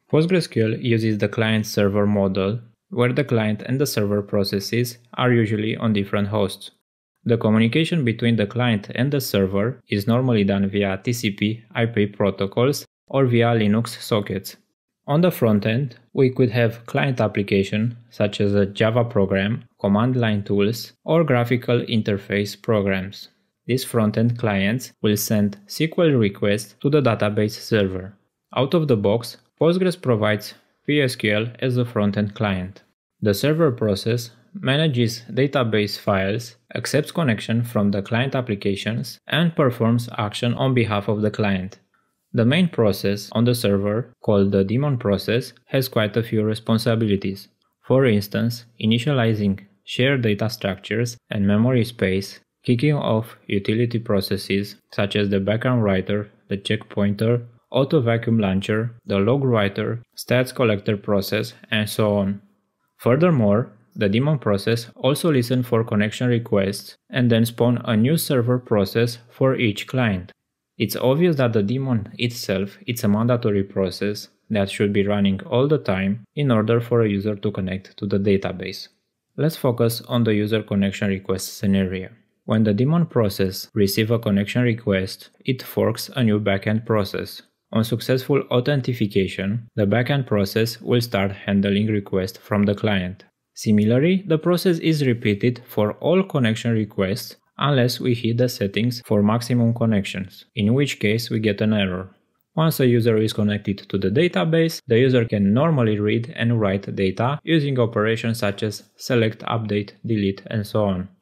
PostgreSQL uses the client-server model, where the client and the server processes are usually on different hosts. The communication between the client and the server is normally done via TCP/IP protocols or via Linux sockets. On the front end, we could have client application such as a Java program, command line tools, or graphical interface programs. These front-end clients will send SQL requests to the database server. Out of the box, Postgres provides PSQL as a front-end client. The server process manages database files, accepts connection from the client applications, and performs action on behalf of the client. The main process on the server, called the daemon process, has quite a few responsibilities. For instance, initializing shared data structures and memory space, kicking off utility processes such as the background writer, the checkpointer, autovacuum launcher, the log writer, stats collector process, and so on. Furthermore, the daemon process also listens for connection requests and then spawns a new server process for each client. It's obvious that the daemon itself is a mandatory process that should be running all the time in order for a user to connect to the database. Let's focus on the user connection request scenario. When the daemon process receives a connection request, it forks a new backend process. On successful authentication, the backend process will start handling requests from the client. Similarly, the process is repeated for all connection requests unless we hit the settings for maximum connections, in which case we get an error. Once a user is connected to the database, the user can normally read and write data using operations such as select, update, delete, and so on.